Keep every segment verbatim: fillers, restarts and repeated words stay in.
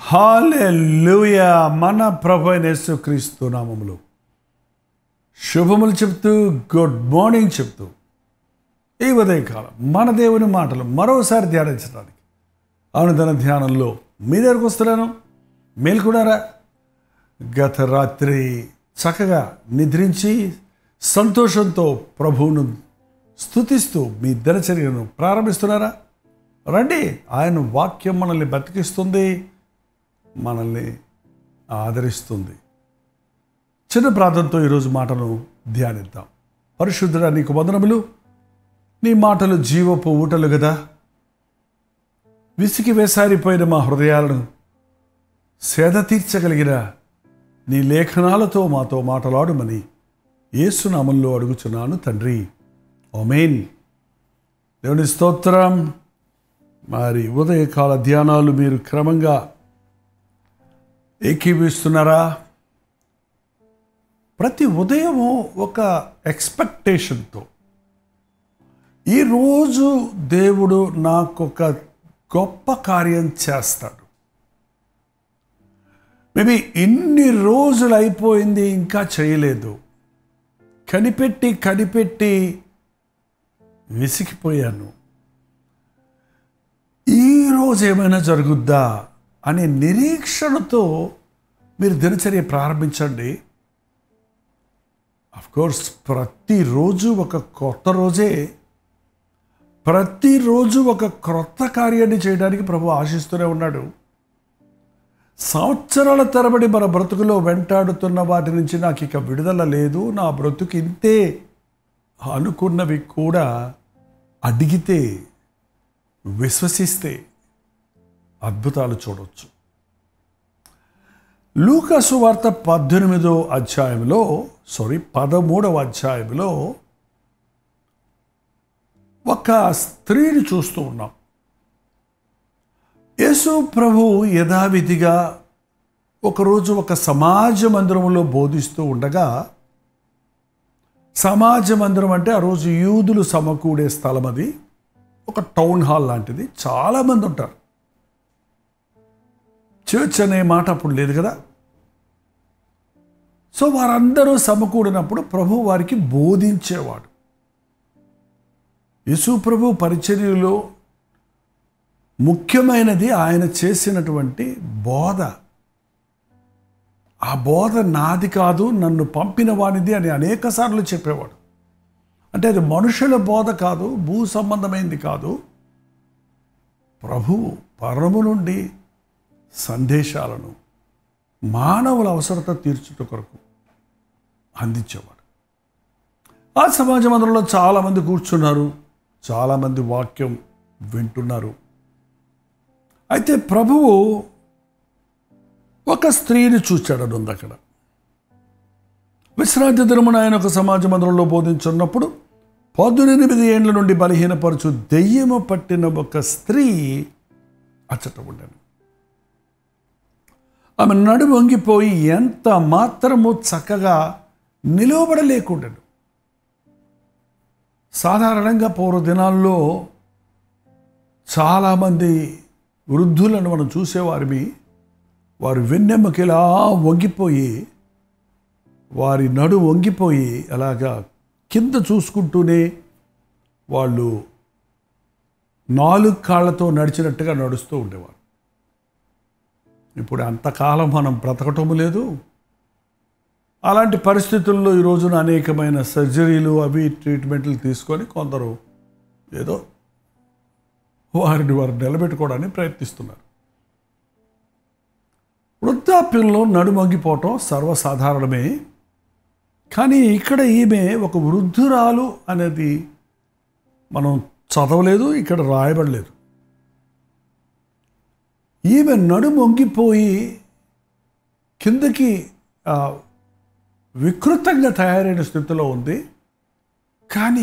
హల్లెలూయా. మన ప్రభువైన యేసుక్రీస్తు నామములో శుభములు చెప్తూ గుడ్ మార్నింగ్ చెప్తూ ఈ ఉదయకాలం మన దేవుని మాటలు మరోసారి ధ్యానించడానికి అనుదిన ధ్యానంలో మీ దగ్గరకు వస్తున్నాను. మేల్కొన్నారా? గత రాత్రి చక్కగా నిద్రించి సంతోషంతో ప్రభువును స్తుతిస్తూ మీ దినచర్యను ప్రారంభిస్తున్నారా? రండి, ఆయన వాక్యం మనల్ని బతికిస్తుంది, మనల్ని ఆదరిస్తుంది. చిన్న ప్రార్థనతో ఈరోజు మాటను ధ్యానిద్దాం. పరిశుద్ధుడా, నీకు వందనములు. నీ మాటలు జీవపు ఊటలు కదా. విసికి వేసారిపోయిన మా హృదయాలను సేద తీర్చగలిగిన నీ లేఖనాలతో మాతో మాటలాడుమని యేసునామంలో అడుగుచున్నాను తండ్రి, ఆమేన్. దేవుని స్తోత్రం. మరి ఉదయకాల ధ్యానాలు మీరు క్రమంగా ఏకీవిస్తున్నారా? ప్రతి ఉదయము ఒక ఎక్స్పెక్టేషన్తో, ఈరోజు దేవుడు నాకు ఒక గొప్ప కార్యం చేస్తాడు. మేబీ ఇన్ని రోజులు అయిపోయింది, ఇంకా చేయలేదు, కనిపెట్టి కనిపెట్టి విసిగిపోయాను, ఈరోజు ఏమైనా జరుగుద్దా అనే నిరీక్షణతో మీరు దినచర్య ప్రారంభించండి. అఫ్కోర్స్ ప్రతిరోజు ఒక కొత్త రోజే, ప్రతిరోజు ఒక క్రొత్త కార్యాన్ని చేయడానికి ప్రభు ఆశిస్తూనే ఉన్నాడు. సంవత్సరాల తరబడి మన బ్రతుకులో వెంటాడుతున్న వాటి నుంచి నాకు ఇక విడుదల లేదు, నా బ్రతుకు ఇంతే అనుకున్నవి కూడా అడిగితే, విశ్వసిస్తే అద్భుతాలు చూడవచ్చు. లూకా సువార్త పద్దెనిమిదో అధ్యాయంలో సారీ పదమూడవ అధ్యాయంలో ఒక స్త్రీని చూస్తూ ఉన్నాం. యేసు ప్రభు యథావిధిగా ఒకరోజు ఒక సమాజ మందిరంలో బోధిస్తూ ఉండగా, సమాజ మందిరం అంటే ఆ రోజు యూదులు సమకూడే స్థలం, అది ఒక టౌన్ హాల్ లాంటిది, చాలామంది ఉంటారు. చర్చ్ అనే మాట అప్పుడు లేదు కదా. సో వారందరూ సమకూడినప్పుడు ప్రభు వారికి బోధించేవాడు. యేసు ప్రభు పరిచర్యలో ముఖ్యమైనది ఆయన చేసినటువంటి బోధ. ఆ బోధ నాది కాదు, నన్ను పంపిన వానిది అని అనేక సార్లు చెప్పేవాడు. అంటే అది మనుషుల బోధ కాదు, భూ సంబంధమైనది కాదు, ప్రభువు పరము నుండి సందేశాలను మానవుల అవసరత తీర్చుట కొరకు అందించేవాడు. ఆ సమాజ మందిరంలో చాలామంది కూర్చున్నారు, చాలామంది వాక్యం వింటున్నారు. అయితే ప్రభువు ఒక స్త్రీని చూచాడని ఉంది అక్కడ. విశ్రాంతి దినమున ఆయన ఒక సమాజ మందిరంలో బోధించున్నప్పుడు పద్దెనిమిది ఏండ్ల నుండి బలహీనపరచు దెయ్యము పట్టిన ఒక స్త్రీ అచ్చట ఉండను. ఆమె నడు వంగిపోయి ఎంత మాత్రము చక్కగా నిలవబడలేకుండాను. సాధారణంగా పూర్వ దినాల్లో చాలామంది వృద్ధులను మనం చూసేవారిమి. వారు వెన్నెమ్మకి ఇలా వంగిపోయి, వారి నడు వంగిపోయి అలాగా కింద చూసుకుంటూనే వాళ్ళు నాలుగు కాళ్ళతో నడిచినట్టుగా నడుస్తూ ఉండేవారు. ఇప్పుడు అంతకాలం మనం బ్రతకటం లేదు. అలాంటి పరిస్థితుల్లో ఈ రోజున అనేకమైన సర్జరీలు అవి ట్రీట్మెంట్లు తీసుకొని కొందరు ఏదో వారిని వారు నిలబెట్టుకోవడానికి ప్రయత్నిస్తున్నారు. వృద్ధాప్యంలో నడుమొంగిపోవటం సర్వసాధారణమే. కానీ ఇక్కడ ఈమె ఒక వృద్ధురాలు అనేది మనం చదవలేదు, ఇక్కడ రాయబడలేదు. ఈమె నడుమొంగిపోయి కిందకి వికృతంగా తయారైన స్థితిలో ఉంది. కానీ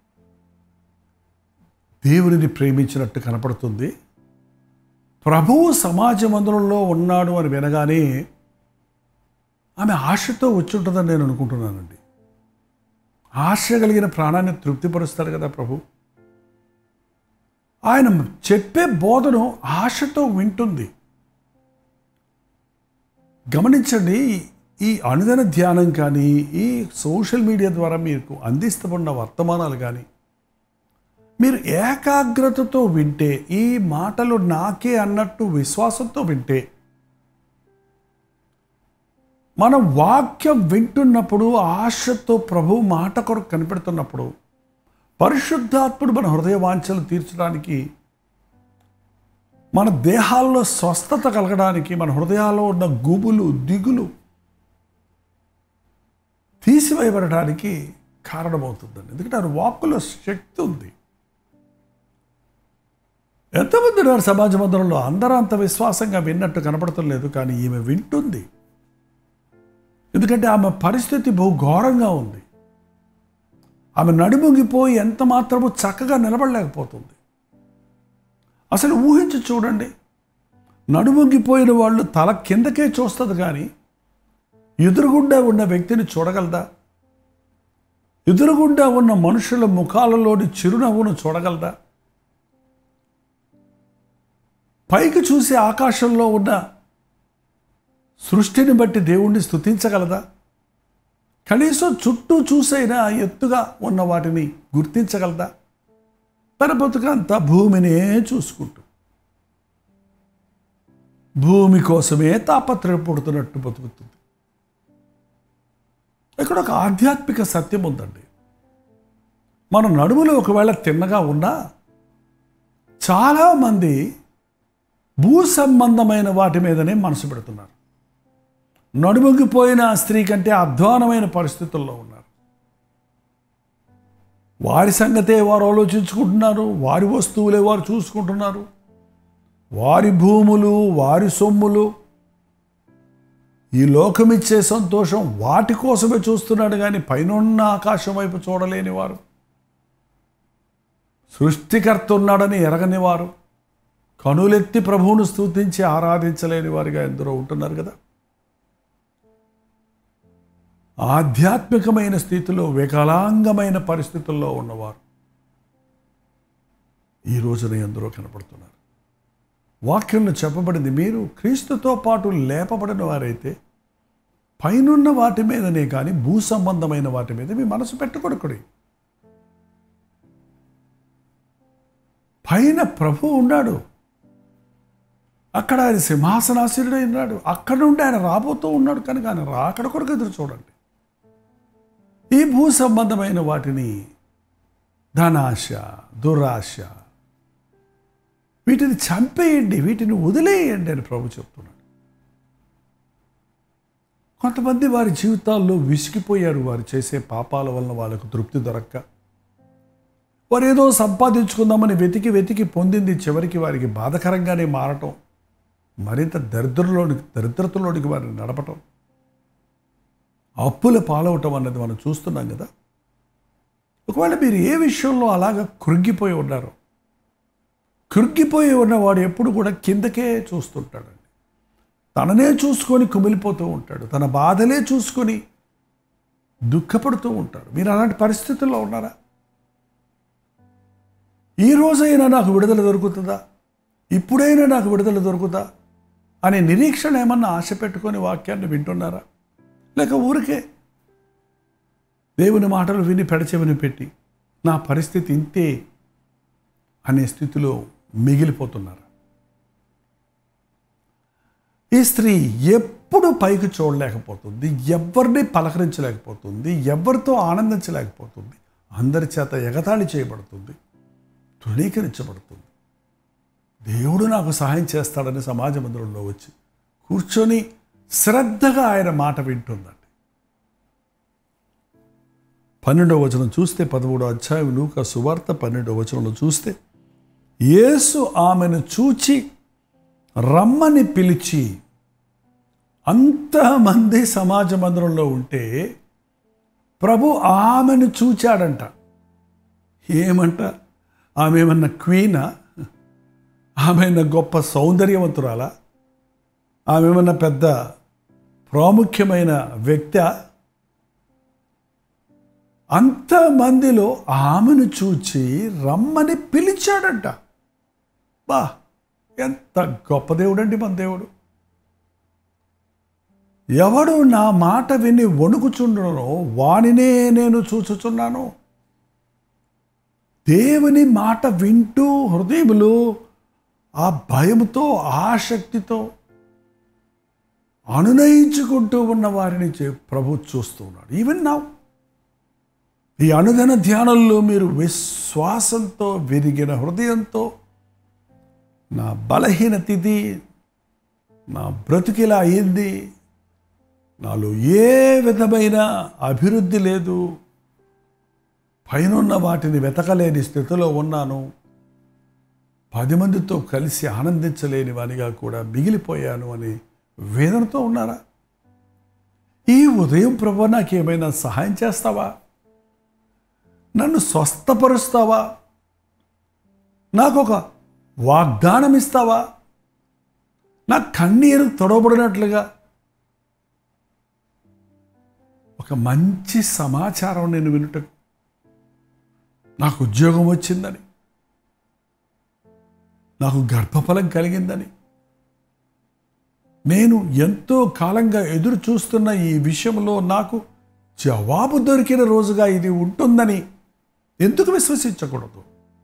దేవుడిని ప్రేమించినట్టు కనపడుతుంది. ప్రభువు సమాజ మందిరంలో ఉన్నాడు అని వినగానే ఆమె ఆశతో వచ్చి ఉంటుందని నేను అనుకుంటున్నానండి. ఆశ కలిగిన ప్రాణాన్ని తృప్తిపరుస్తాడు కదా ప్రభు. ఆయన చెప్పే బోధను ఆశతో వింటుంది. గమనించండి, ఈ అనుదిన ధ్యానం కానీ, ఈ సోషల్ మీడియా ద్వారా మీకు అందిస్తున్న వర్తమానాలు కానీ మీరు ఏకాగ్రతతో వింటే, ఈ మాటలు నాకే అన్నట్టు విశ్వాసంతో వింటే, మన వాక్యం వింటున్నప్పుడు ఆశతో ప్రభు మాట కొరకు కనిపెడుతున్నప్పుడు పరిశుద్ధాత్ముడు మన హృదయ వాంఛలు తీర్చడానికి, మన దేహాల్లో స్వస్థత కలగడానికి, మన హృదయాల్లో ఉన్న గుబులు దిగులు తీసివేయబడడానికి కారణమవుతుందండి. ఎందుకంటే ఆ వాక్కులో శక్తి ఉంది. ఎంతమంది ఉన్నారు సమాజ మందిరంలో? అందరూ అంత విశ్వాసంగా విన్నట్టు కనపడటం లేదు, కానీ ఈమె వింటుంది. ఎందుకంటే ఆమె పరిస్థితి బహు ఘోరంగా ఉంది. ఆమె నడుముగిపోయి ఎంత మాత్రమూ చక్కగా నిలబడలేకపోతుంది. అసలు ఊహించి చూడండి, నడుముగిపోయిన వాళ్ళు తల కిందకే చూస్తుంది కానీ ఎదురుగుండా ఉన్న వ్యక్తిని చూడగలదా? ఎదురుగుండా ఉన్న మనుషుల ముఖాలలోని చిరునవ్వును చూడగలదా? పైకి చూసి ఆకాశంలో ఉన్న సృష్టిని బట్టి దేవుణ్ణి స్తుతించగలదా? కనీసం చుట్టూ చూసైనా ఎత్తుగా ఉన్న వాటిని గుర్తించగలదా? తన బతుకంతా భూమినే చూసుకుంటూ భూమి కోసమే తాపత్రయపడుతున్నట్టు బతుకుతుంది. ఇక్కడ ఒక ఆధ్యాత్మిక సత్యం ఉందండి. మన నడుములో ఒకవేళ తిన్నగా ఉన్నా చాలామంది భూ సంబంధమైన వాటి మీదనే మనసు పెడుతున్నారు. నడుముగిపోయిన స్త్రీ కంటే అధ్వానమైన పరిస్థితుల్లో ఉన్నారు. వారి సంగతే వారు ఆలోచించుకుంటున్నారు, వారి వస్తువులే వారు చూసుకుంటున్నారు, వారి భూములు, వారి సొమ్ములు, ఈ లోకమిచ్చే సంతోషం వాటి కోసమే చూస్తున్నాడు కానీ పైనున్న ఆకాశం వైపు చూడలేని వారు, సృష్టికర్త ఉన్నాడని ఎరగని వారు, కనులెత్తి ప్రభువును స్తుతించి ఆరాధించలేని వారిగా ఎందరో ఉంటున్నారు కదా. ఆధ్యాత్మికమైన స్థితిలో వికలాంగమైన పరిస్థితుల్లో ఉన్నవారు ఈ రోజున ఎందరో కనపడుతున్నారు. వాక్యంలో చెప్పబడింది, మీరు క్రీస్తుతో పాటు లేపబడిన వారైతే పైనున్న వాటి మీదనే కానీ భూ సంబంధమైన వాటి మీద మీ మనసు పెట్టకూడదు. పైన ప్రభు ఉన్నాడు, అక్కడ ఆయన సింహాసనాసీనుడై ఉన్నాడు, అక్కడ నుండి ఆయన రాబోతూ ఉన్నాడు. కనుక ఆయన రాకడ కొరకు ఎదురు చూడండి. ఈ భూ సంబంధమైన వాటిని, ధనాశ, దురాశ, వీటిని చంపేయండి, వీటిని వదిలేయండి అని ప్రభు చెప్తున్నాడు. కొంతమంది వారి జీవితాల్లో విసిగిపోయారు. వారు చేసే పాపాల వలన వాళ్ళకు తృప్తి దొరక్క, వారు ఏదో సంపాదించుకుందామని వెతికి వెతికి పొందింది చివరికి వారికి బాధకరంగానే మారటం, మరింత దరిద్రలోనికి దరిద్రతలోనికి వారిని నడపటం, అప్పుల పాలవటం అన్నది మనం చూస్తున్నాం కదా. ఒకవేళ మీరు ఏ విషయంలో అలాగ కృంగిపోయి ఉన్నారో, కృంగిపోయి ఉన్నవాడు ఎప్పుడు కూడా కిందకే చూస్తుంటాడండి. తననే చూసుకొని కుమిలిపోతూ ఉంటాడు, తన బాధలే చూసుకొని దుఃఖపడుతూ ఉంటాడు. మీరు అలాంటి పరిస్థితుల్లో ఉన్నారా? ఈ రోజైనా నాకు విడుదల దొరుకుతుందా, ఇప్పుడైనా నాకు విడుదల దొరుకుతా అనే నిరీక్షణ ఏమన్నా ఆశ పెట్టుకొని వాక్యాన్ని వింటున్నారా? లేక ఊరికే దేవుని మాటలు విని పెడచెవిని పెట్టి నా పరిస్థితి ఇంతే అనే స్థితిలో మిగిలిపోతున్నారు? ఈ స్త్రీ ఎప్పుడు పైకి చూడలేకపోతుంది, ఎవరిని పలకరించలేకపోతుంది, ఎవరితో ఆనందించలేకపోతుంది, అందరి చేత ఎగతాళి చేయబడుతుంది, తృణీకరించబడుతుంది. దేవుడు నాకు సహాయం చేస్తాడని సమాజ మందిరంలో వచ్చి కూర్చొని శ్రద్ధగా ఆయన మాట వింటుందండి. పన్నెండవ వచనం చూస్తే, పదమూడో అధ్యాయం లూకా సువార్త పన్నెండవ వచనంలో చూస్తే, యేసు ఆమెను చూచి రమ్మని పిలిచి, అంతమంది సమాజ మందిరంలో ఉంటే ప్రభు ఆమెను చూచాడంట. ఏమంట? ఆమె ఏమన్నా క్వీనా? ఆమె ఏమన్నా గొప్ప సౌందర్యవంతురాలా? ఆమె ఏమన్నా పెద్ద ప్రాముఖ్యమైన వ్యక్తి? అంతమందిలో ఆమెను చూచి రమ్మని పిలిచాడంట. బా, ఎంత గొప్ప దేవుడు అండి మన దేవుడు. ఎవడు నా మాట విని వణుకుచుండునో వానినే నేను చూచుచున్నాను. దేవుని మాట వింటూ హృదయములో ఆ భయంతో ఆసక్తితో అనునయించుకుంటూ ఉన్న వారిని ప్రభు చూస్తూ ఉన్నాడు. ఈవెన్ నౌ ఈ అనుదిన ధ్యానంలో మీరు విశ్వాసంతో విరిగిన హృదయంతో నా బలహీనత ఇది, నా బ్రతుకిలా అయింది, నాలో ఏ విధమైన అభివృద్ధి లేదు, పైనున్న వాటిని వెతకలేని స్థితిలో ఉన్నాను, పది మందితో కలిసి ఆనందించలేని వానిగా కూడా మిగిలిపోయాను అని వేదనతో ఉన్నారా? ఈ ఉదయం ప్రభు నాకేమైనా సహాయం చేస్తావా? నన్ను స్వస్థపరుస్తావా? నాకు ఒక వాగ్దానం ఇస్తావా? నా కన్నీరు తొడబడినట్లుగా ఒక మంచి సమాచారం నేను వినుటకు, నాకు ఉద్యోగం వచ్చిందని, నాకు గర్భఫలం కలిగిందని, నేను ఎంతో కాలంగా ఎదురు చూస్తున్న ఈ విషయంలో నాకు జవాబు దొరికిన రోజుగా ఇది ఉంటుందని ఎందుకు విశ్వసించకూడదు?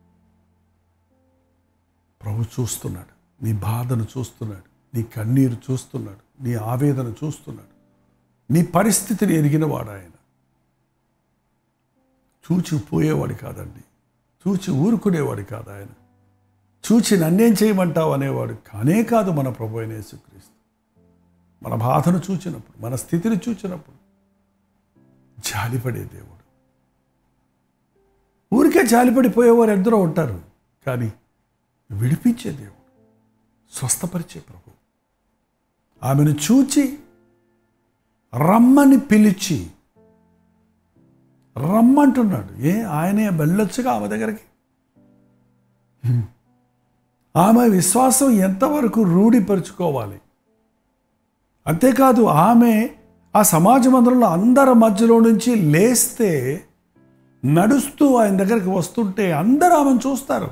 ప్రభు చూస్తున్నాడు, నీ బాధను చూస్తున్నాడు, నీ కన్నీరు చూస్తున్నాడు, నీ ఆవేదన చూస్తున్నాడు, నీ పరిస్థితిని ఎరిగినవాడు ఆయన. చూచి పోయేవాడు కాదండి, చూచి ఊరుకునేవాడు కాదు ఆయన. చూచి నన్నేం చేయమంటావు అనేవాడు కానే కాదు మన ప్రభు అయిన యేసుక్రీస్తు. మన బాధను చూచినప్పుడు, మన స్థితిని చూచినప్పుడు జాలిపడే దేవుడు. ఊరికే జాలిపడిపోయేవారు ఎందరో ఉంటారు, కానీ విడిపించే దేవుడు, స్వస్థపరిచే ప్రభు. ఆమెను చూచి రమ్మని పిలిచి రమ్మంటున్నాడు. ఏ ఆయనే వెళ్ళొచ్చుగా ఆమె దగ్గరికి. ఆమె విశ్వాసం ఎంతవరకు రూఢిపరుచుకోవాలి. అంతేకాదు ఆమె ఆ సమాజ మందిరంలో అందరి మధ్యలో నుంచి లేస్తే నడుస్తూ ఆయన దగ్గరికి వస్తుంటే అందరూ ఆమెను చూస్తారు.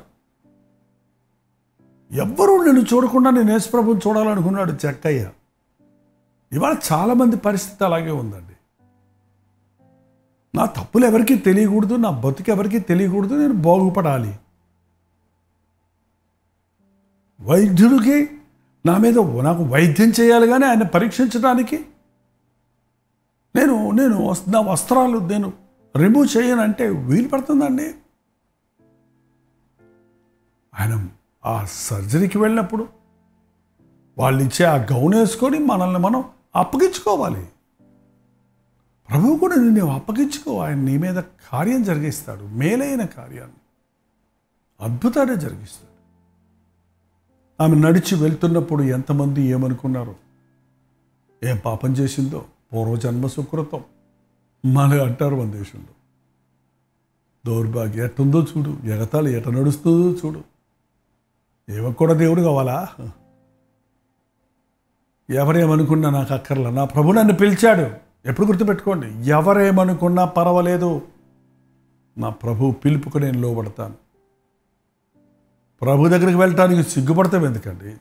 ఎవ్వరూ నేను చూడకుండా నేను యేసుప్రభుని చూడాలనుకున్నాడు చెక్కయ్య. ఇవాళ చాలామంది పరిస్థితి అలాగే ఉందండి. నా తప్పులు ఎవరికీ తెలియకూడదు, నా బతుకు ఎవరికీ తెలియకూడదు, నేను బాగుపడాలి. వైద్యుడికి నా మీద నాకు వైద్యం చేయాలి, కానీ ఆయన పరీక్షించడానికి నేను నేను నా వస్త్రాలు నేను రిమూవ్ చేయనంటే వీలు పడుతుందండి. ఆయన ఆ సర్జరీకి వెళ్ళినప్పుడు వాళ్ళు ఇచ్చే ఆ గౌన్ వేసుకొని మనల్ని మనం అప్పగించుకోవాలి. ప్రభువు కూడా నిన్ను అప్పగించుకో, ఆయన నీ మీద కార్యం జరిగిస్తాడు, మేలైన కార్యాన్ని, అద్భుతాన్ని జరిగిస్తాడు. ఆమె నడిచి వెళ్తున్నప్పుడు ఎంతమంది ఏమనుకున్నారు, ఏం పాపం చేసిందో, పూర్వజన్మ సుకృతం మన అంటారు మన దేశంలో. దౌర్భాగ్యం ఎట్టుందో చూడు, ఎగతాళి ఎట నడుస్తుందో చూడు, ఏమో కూడా దేవుడు కావాలా? ఎవరేమనుకున్నా నాకు అక్కర్లా, నా ప్రభు నన్ను పిలిచాడు. ఎప్పుడు గుర్తుపెట్టుకోండి, ఎవరేమనుకున్నా పర్వాలేదు, నా ప్రభు పిలుపుకు నేను లోబడతాను. ప్రభు దగ్గరికి వెళ్ళటానికి సిగ్గుపడతాం ఎందుకండి?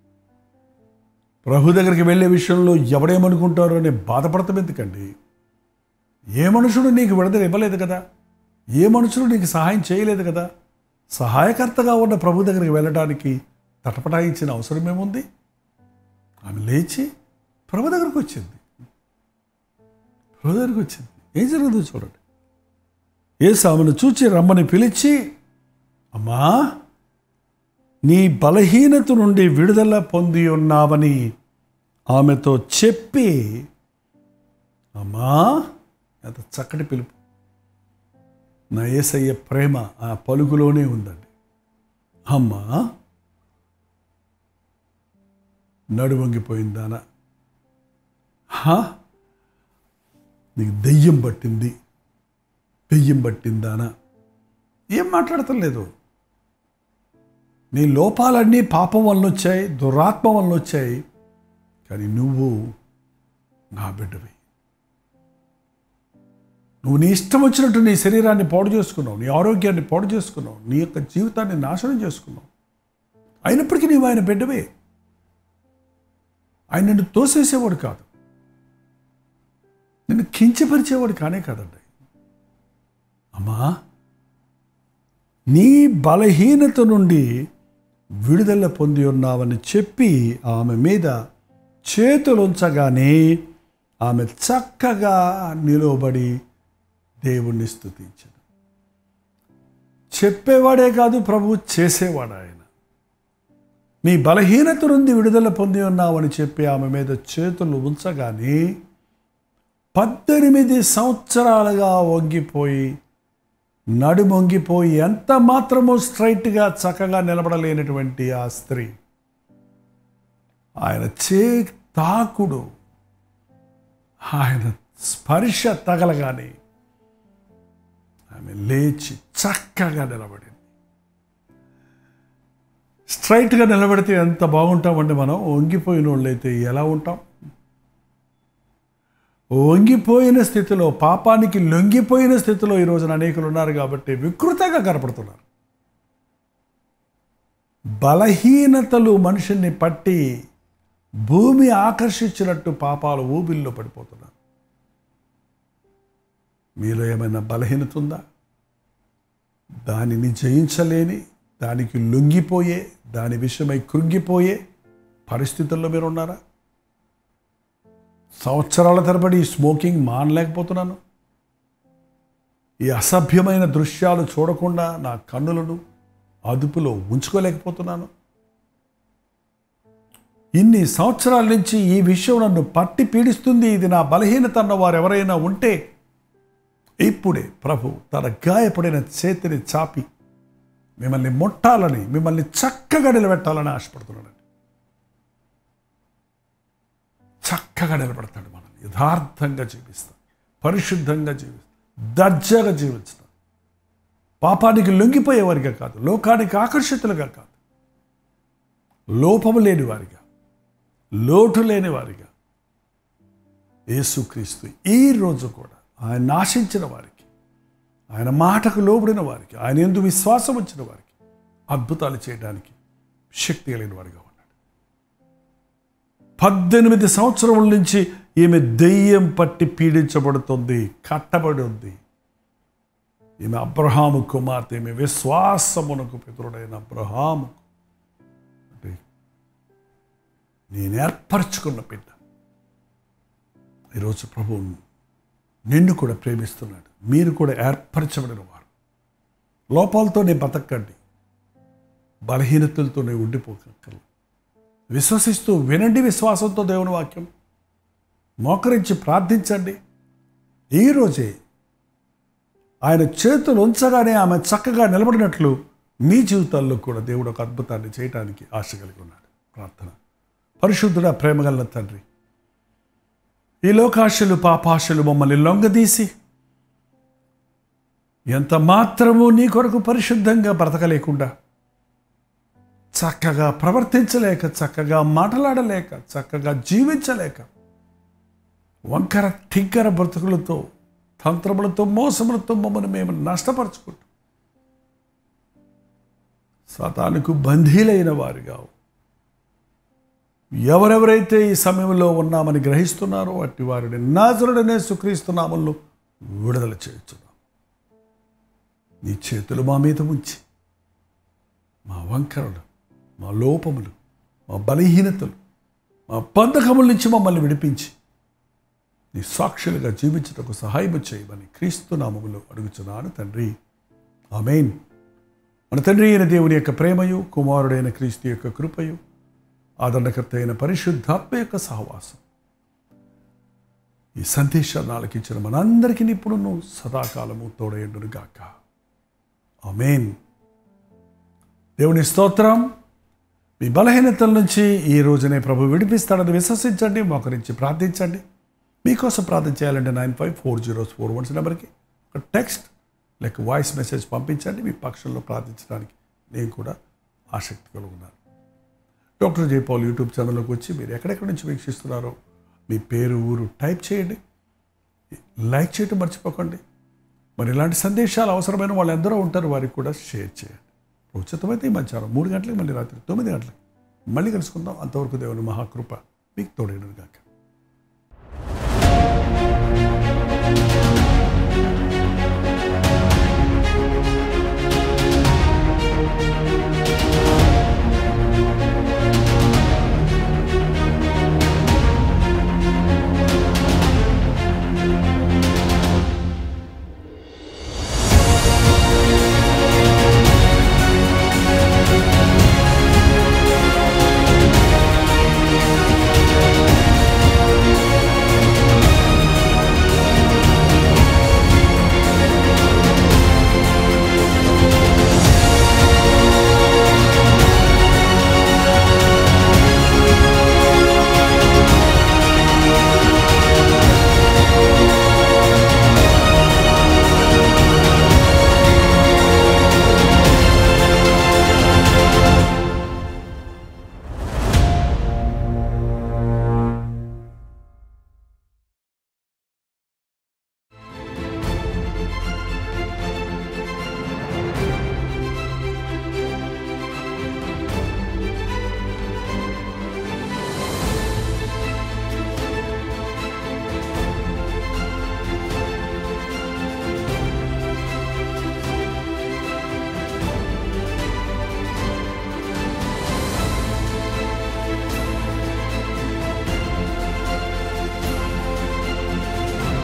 ప్రభు దగ్గరికి వెళ్ళే విషయంలో ఎవడేమనుకుంటారో అని బాధపడతాం ఎందుకండి? ఏ మనుషుడు నీకు విడుదల ఇవ్వలేదు కదా, ఏ మనుషుడు నీకు సహాయం చేయలేదు కదా. సహాయకర్తగా ఉన్న ప్రభు దగ్గరికి వెళ్ళడానికి తటపటాయించిన అవసరం ఏముంది? ఆమె లేచి ప్రభు దగ్గరకు వచ్చింది. ప్రభు దగ్గరకు వచ్చింది. ఏం జరుగుతుందో చూడండి. యేసు ఆమెను చూచి రమ్మని పిలిచి, అమ్మా నీ బలహీనత నుండి విడుదల పొంది ఉన్నావని ఆమెతో చెప్పి, అమ్మా ఎంత చక్కటి పిలుపు. నా యేసయ్య ప్రేమ ఆ పలుకులోనే ఉందండి. అమ్మా నడువంగిపోయిందానా, హా నీకు దెయ్యం పట్టింది, దెయ్యం పట్టిందానా, ఏం మాట్లాడటం లేదు. నీ లోపాలన్నీ పాపం వల్ల వచ్చాయి, దురాత్మ వల్ల వచ్చాయి, కానీ నువ్వు నా బిడ్డవి. నువ్వు నీ ఇష్టం వచ్చినట్టు నీ శరీరాన్ని పాడు చేసుకున్నావు, నీ ఆరోగ్యాన్ని పాడు చేసుకున్నావు, నీ యొక్క జీవితాన్ని నాశనం చేసుకున్నావు. అయినప్పటికీ నీవు ఆయన బిడ్డవే. ఆయన నిన్ను తోసేసేవాడు కాదు, నిన్ను కించపరిచేవాడు కానే కాదండి. అమ్మా, నీ బలహీనత నుండి విడుదల పొంది ఉన్నావని చెప్పి ఆమె మీద చేతులుంచగానే ఆమె చక్కగా నిలబడి దేవుణ్ణి స్తుతించాడు. చెప్పేవాడే కాదు ప్రభు, చేసేవాడు ఆయన. నీ బలహీనత నుండి విడుదల పొంది ఉన్నావని చెప్పి ఆమె మీద చేతులు ఉంచగానే పద్దెనిమిది సంవత్సరాలుగా వంగిపోయి నడుమొంగిపోయి ఎంత మాత్రమూ స్ట్రైట్గా చక్కగా నిలబడలేనటువంటి ఆ స్త్రీ ఆయన చే తాకుడు, ఆయన స్పర్శ తగలగానే ఆమె లేచి చక్కగా నిలబడింది. స్ట్రైట్గా నిలబడితే ఎంత బాగుంటామండి మనం. వంగిపోయిన వాళ్ళైతే ఎలా ఉంటాం? వంగిపోయిన స్థితిలో, పాపానికి లొంగిపోయిన స్థితిలో ఈ రోజున అనేకులు ఉన్నారు కాబట్టి వికృతంగా కనపడుతున్నారు. బలహీనతలు మనుషుల్ని పట్టి భూమి ఆకర్షించినట్టు పాపాలు ఊబిల్లో పడిపోతున్నారు. మీలో ఏమైనా బలహీనత ఉందా? దానిని జయించలేని, దానికి లొంగిపోయే, దాని విషయమై కృంగిపోయే పరిస్థితుల్లో మీరు ఉన్నారా? సంవత్సరాల తరబడి ఈ స్మోకింగ్ మానలేకపోతున్నాను, ఈ అసభ్యమైన దృశ్యాలు చూడకుండా నా కన్నులను అదుపులో ఉంచుకోలేకపోతున్నాను, ఇన్ని సంవత్సరాల నుంచి ఈ విషయం నన్ను పట్టి పీడిస్తుంది, ఇది నా బలహీనత అన్న వారు ఎవరైనా ఉంటే ఇప్పుడే ప్రభు తన గాయపడిన చేతిని చాపి మిమ్మల్ని ముట్టాలని, మిమ్మల్ని చక్కగా నిలబెట్టాలని ఆశపడుతున్నాడు. చక్కగా నిలబడతాడు. మనల్ని యథార్థంగా జీవిస్తాం, పరిశుద్ధంగా జీవిస్తాం, దర్జాగా జీవిస్తాం. పాపానికి లొంగిపోయేవారిగా కాదు, లోకానికి ఆకర్షితులుగా కాదు, లోపము లేని వారిగా, లోటు లేని వారిగా యేసుక్రీస్తు ఈరోజు కూడా ఆయన ఆశించిన వారికి, ఆయన మాటకు లోబడిన వారికి, ఆయన యందు విశ్వాసం వచ్చిన వారికి అద్భుతాలు చేయడానికి శక్తి కలిగిన వారిగా ఉన్నాడు. పద్దెనిమిది సంవత్సరముల నుంచి ఈమె దెయ్యం పట్టి పీడించబడుతుంది, కట్టబడి ఉంది. ఈమె అబ్రహాము కుమార్తె, ఈమె విశ్వాసమునకు పితరుడైన అబ్రహాము అంటే నేను ఏర్పరచుకున్న బిడ్డ. ఈరోజు ప్రభువు నిన్ను కూడా ప్రేమిస్తున్నాడు. మీరు కూడా ఏర్పరచబడిన వారు. లోపాలతోనే బతకండి, బలహీనతలతోనే ఉండిపోకర్లేదు. విశ్వసిస్తూ వినండి, విశ్వాసంతో దేవుని వాక్యం మోకరించి ప్రార్థించండి. ఈరోజే ఆయన చేతులు ఉంచగానే ఆమె చక్కగా నిలబడినట్లు మీ జీవితాల్లో కూడా దేవుడు ఒక అద్భుతాన్ని చేయడానికి ఆశ కలిగి ఉన్నాడు. ప్రార్థన. పరిశుద్ధుడా, ప్రేమగల తండ్రి, ఈ లోకాశలు పాపాశలు మమ్మల్ని లొంగదీసి ఎంత మాత్రము నీ కొరకు పరిశుద్ధంగా బ్రతకలేకుండా, చక్కగా ప్రవర్తించలేక, చక్కగా మాట్లాడలేక, చక్కగా జీవించలేక, వంకర టింకర బ్రతుకులతో, తంత్రములతో, మోసములతో మమ్మల్ని మేము నష్టపరుచుకుంటాం సాతానుకు బంధీలైన వారిగా ఎవరెవరైతే ఈ సమయంలో ఉన్నామని గ్రహిస్తున్నారో అట్టి వారిని నాజరుడనే యేసుక్రీస్తు నామములో విడుదల చేయుచున్నాం. నీ చేతులు మా మీద ఉంచి మా వంకరలు, మా లోపములు, మా బలహీనతలు, మా బంధకముల నుంచి మమ్మల్ని విడిపించి నీ సాక్షులుగా జీవించుటకు సహాయం చేయమని క్రీస్తు నామములో అడుగుచున్నాను తండ్రి. ఆమేన్. మన తండ్రి అయిన దేవుని యొక్క ప్రేమయు, కుమారుడైన క్రీస్తు యొక్క కృపయు, ఆదరణకర్త అయిన పరిశుద్ధాత్మ యొక్క సహవాసం ఈ సందేశాన్ని ఆలకించిన మనందరికీ ఇప్పుడును సదాకాలము తోడయుండును గాక. ఆమేన్. దేవుని స్తోత్రం. మీ బలహీనతల నుంచి ఈ రోజునే ప్రభు విడిపిస్తాడని విశ్వసించండి, మోకరించి ప్రార్థించండి. మీకోసం ప్రార్థన చేయాలంటే nine five four zeros four ones నెంబర్కి ఒక టెక్స్ట్ లేక వాయిస్ మెసేజ్ పంపించండి. మీ పక్షంలో ప్రార్థించడానికి నేను కూడా ఆసక్తి కలిగి ఉన్నాను. డాక్టర్ జే పాల్ యూట్యూబ్ ఛానల్లోకి వచ్చి మీరు ఎక్కడెక్కడి నుంచి వీక్షిస్తున్నారో మీ పేరు, ఊరు టైప్ చేయండి. లైక్ చేయటం మర్చిపోకండి. మరి ఇలాంటి సందేశాలు అవసరమైన వాళ్ళు ఎందరో ఉంటారు, వారికి కూడా షేర్ చేయండి. ఉచితమైతే ఈ మధ్యాహ్నం మూడు గంటలకు, మళ్ళీ రాత్రి తొమ్మిది గంటలకు మళ్ళీ కలుసుకుందాం. అంతవరకు దేవుని మహాకృప మీకు తోడైనది గాక. నమస్కారం.